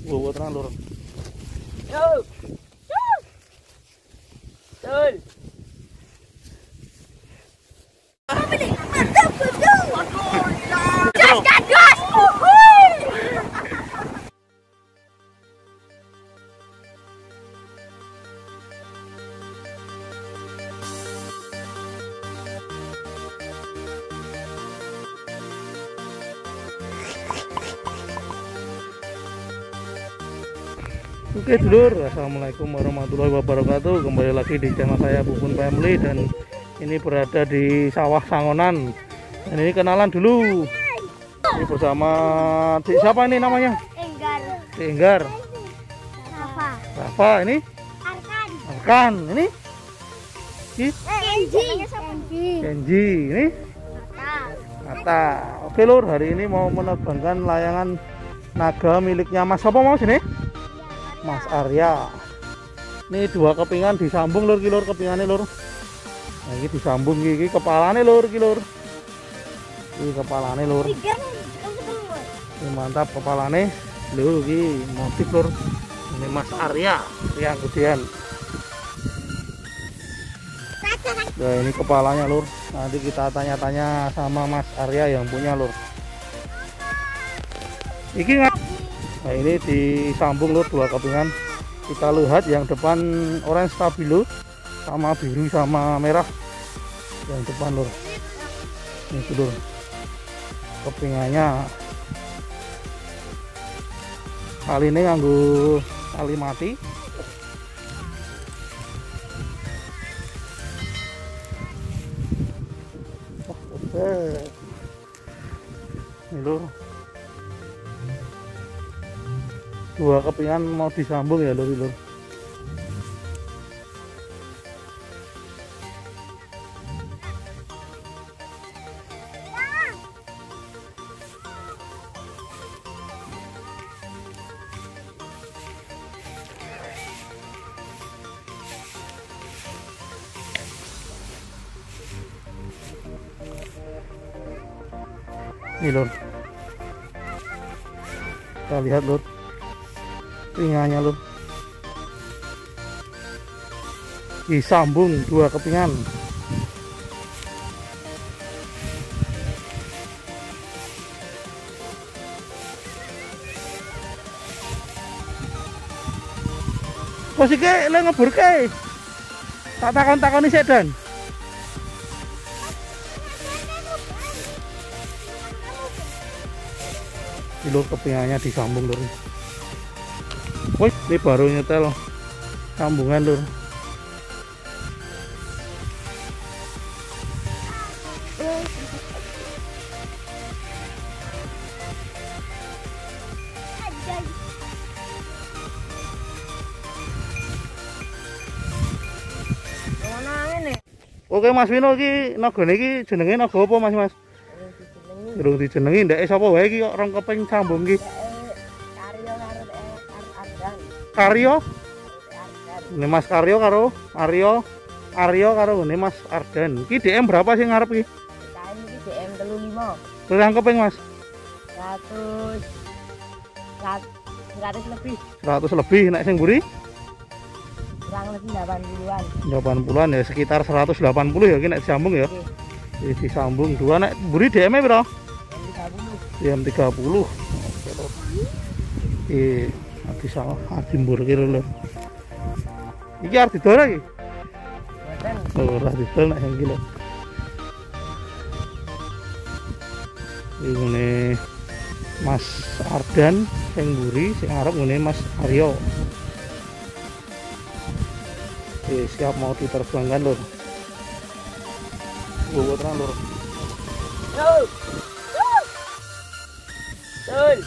Wow, tenang lur. Yo. Betul. Mantap betul. Gas gas gas. Oke dulur, assalamualaikum warahmatullahi wabarakatuh. Kembali lagi di channel saya Bubun Family, dan ini berada di sawah Sangonan. Dan ini kenalan dulu. Ini bersama siapa ini namanya? Enggar. Enggar. Rafa. Rafa ini? Arkan. Arkan ini? Kenji. Kenji ini? Kata. Oke lur, hari ini mau menerbangkan layangan naga miliknya Mas apa mau sini? Mas Arya. Ini dua kepingan disambung lur, kepingannya lur. Nah, ini disambung iki kepalane lur, Ini kepalane lur. Ini mantap kepalane. Lho iki motif lur. Ini Mas Arya yang gedean. Nah, ini kepalanya lur. Nanti kita tanya-tanya sama Mas Arya yang punya lur. Iki nggak? Nah, ini disambung lur dua kepingan. Kita lihat yang depan orange stabilo sama biru sama merah yang depan lur. Ini lur kepingannya. Kali ini nganggo tali mati. Oke. Ini lur. Dua kepingan mau disambung ya lur. Ini lur. Kita lihat lur. Kepingannya lur, disambung dua kepingan. Posike le ngeburke. Tak takon-takoni sik Dan. Lur kepingannya disambung lur. Woi, ini baru nyetel sambungan lur. Oke Mas Wino, iki nagane iki jenenge naga apa Mas? Durung dijenengi, ndek sapa wae iki kok rong keping sambung iki. Karyo, ini Mas Karyo karo Aryo karo ini Mas Ardan. Iki DM berapa sih ngarep iki? Ini DM 35. Berang keping Mas? 100 lebih. 100 lebih, nek sing mburi? Kurang lebih 80-an. 80-an ya, sekitar 180 ya iki nek disambung ya. Oke. Disambung dua, nek mburi DM-e piro? DM 30. Oke lho. Bisa adimbur kira lho. Iki arep didol iki. Mboten. Ora didol nek iki lho. Ini Mas Ardan sing mburi, sing arep ngene Mas Aryo. Siap mau diterbangkan lur. Bawa terang lur. Yo. Betul.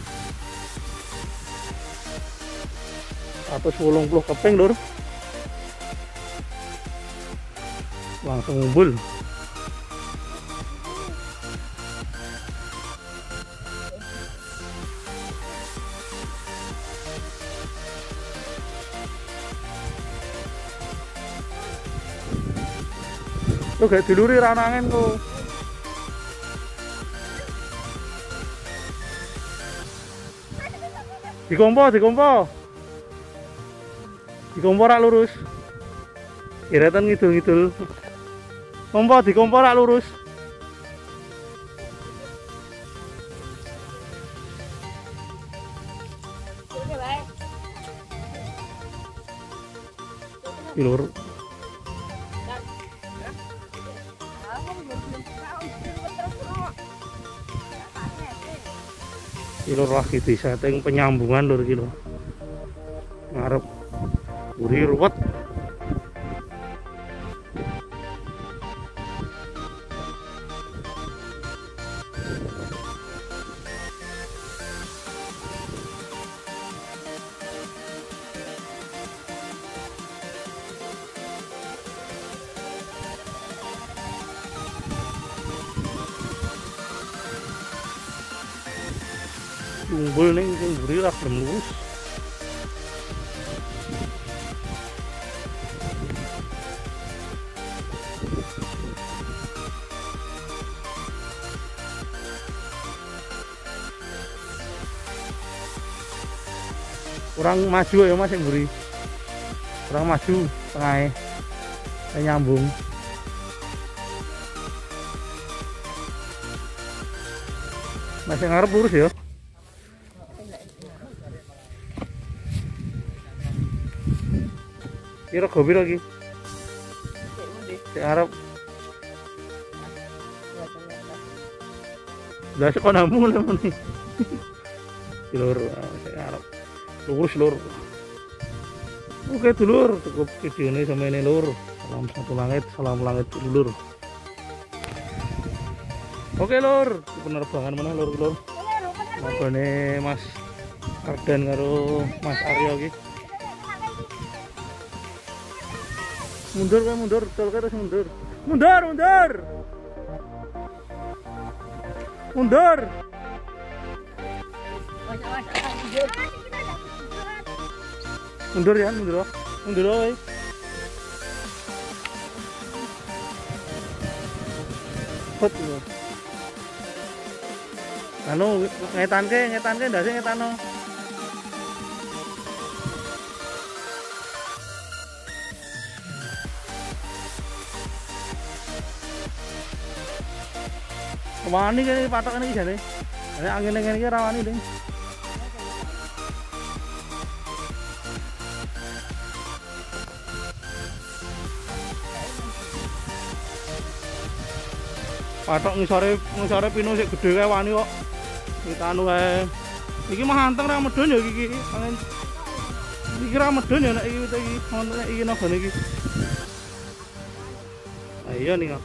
180 keping lur. Langsung ngumpul. Tuh gak diluri ranangan kok. Dikompo, dikompo. Dikompo rak lurus. Iretan ngidul-ngidul. Kompo, dikompo rak lurus. Oke, baik. Lur. Lur lagi di setting penyambungan lur iki lho. Ngarep buri ruwet. Unggul nih sing buri lah belum lurus. Kurang maju ya Mas yang buri. Kurang maju tengahnya. Nyambung. Masih ngarep lurus ya. Kira gobi lagi. Sing arep. Lah sik kon nambung lho meni. Lur, sing arep. Lurus lur. Oke dulur, cukup video ini sampai ini lur. Salam satu langit, salam langit dulur. Oke lur, penerbangan mana lur lur. Nabane Mas Ardan karo Mas Aryo iki. Mundur kan mundur, tol terus mundur. Mundur, mundur. Mundur. Mundur ya, mundur. Mundur wae. Hot. Anu ngetanke ndase ngetano. Wani kene patok iki jane. Nek angin ngene iki rawani, Ding. Patok ngisore pino sik gedhe kae wani kok. Kita anu kae. Iki mah anteng ra medun ya iki. Angin. Iki ra medun ya nek iki wonten iki nagane iki. Ayo ning.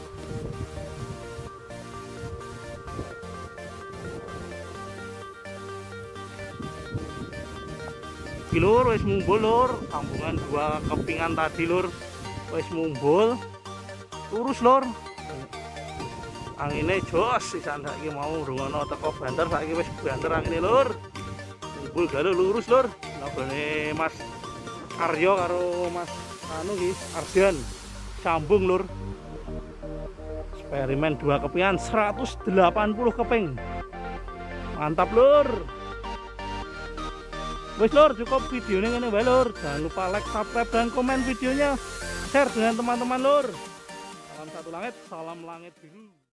Lur wis mumbul lur, sambungan dua kepingan tadi lur wis mumbul lurus lur. Angine jos sisan saiki mau rungono teko banter saiki wis banter angine lur. Mumbul galu lurus lur. Nabane Mas Aryo karo Mas anu iki Ardan sambung lur. Eksperimen dua kepingan 180 keping. Mantap lur. Wes lur, cukup videonya ngene wae lur. Jangan lupa like, subscribe dan komen videonya. Share dengan teman-teman lur. Salam satu langit, salam langit biru.